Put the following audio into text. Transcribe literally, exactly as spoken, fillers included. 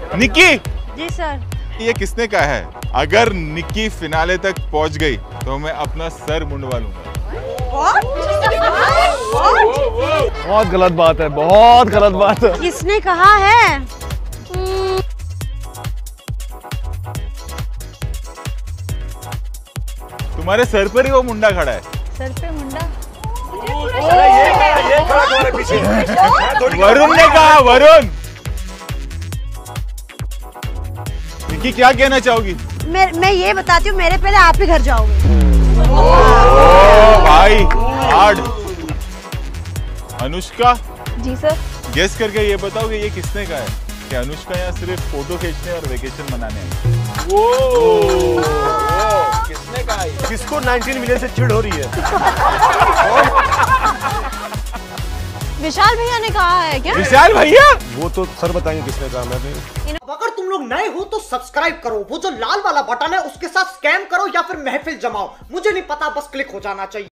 निक्की, जी sir. ये किसने कहा है अगर निक्की फिनाले तक पहुंच गई तो मैं अपना सर मुंडवा लूंगा? बहुत गलत बात है, बहुत गलत बात है। किसने कहा है? तुम्हारे सर पर ही वो मुंडा खड़ा है। सर पे मुंडा? वरुण ने कहा, वरुण। निक्की क्या कहना चाहोगी? मैं मैं ये बताती हूँ, मेरे पहले आप ही घर जाओगे। ओ भाई hard. Anushka ji sir. Guess करके ये बताओगे ये किसने कहा है कि अनुष्का यहाँ सिर्फ फोटो खींचने और वेकेशन मनाने आई? वो किसने कहा? किसको नाइनटीन मिलियन से चिढ़ हो रही है? विशाल भैया ने कहा है क्या? विशाल भैया? वो तो सर बताएंगे किसने कहा। मैं भी अब अगर तुम लोग नए हो तो सब्सक्राइब करो, वो जो लाल वाला बटन है उसके साथ स्कैम करो या फिर महफिल जमाओ, मुझे नहीं पता, बस क्लिक हो जाना चाहिए।